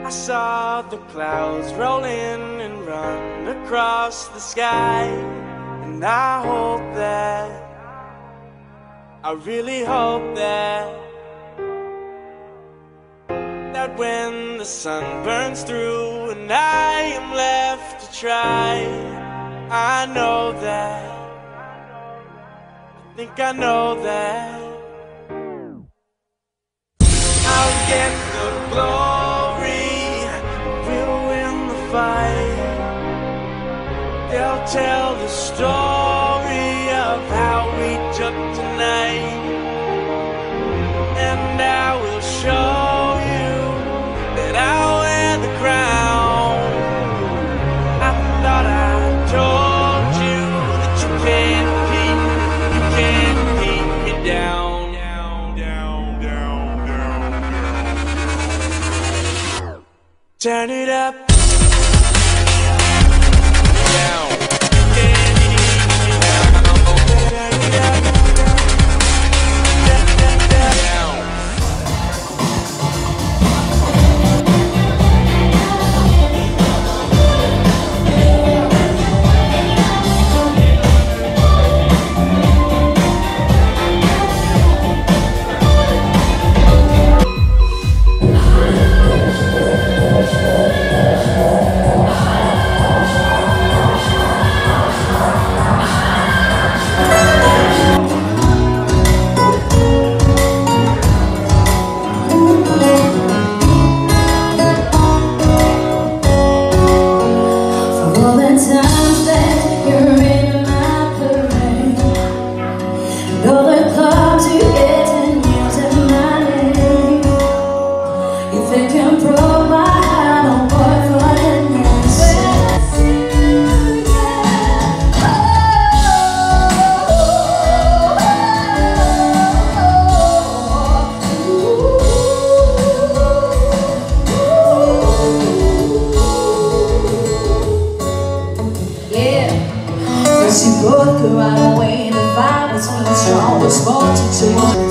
I saw the clouds roll in and run across the sky, and I hope that, I really hope that when the sun burns through and I am left to try, I know that, I think I know that I'll get the glory, we'll win the fight. They'll tell the story of how we took tonight, and I will show you that I'll wear the crown. I thought I told you that you can't keep me down. Turn it up. Down. Can't keep me down. Turn it up. Down. She broke her right away, and if I was feeling strong, was more to